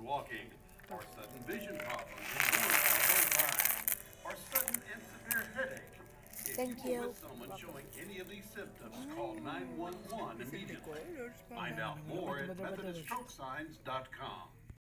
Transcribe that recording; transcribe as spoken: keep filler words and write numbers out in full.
walking, or sudden vision problems in normal time, or sudden and severe headache. If Thank you are you. with someone showing any of these symptoms, call nine one one immediately. Find out more at methodist stroke signs dot com.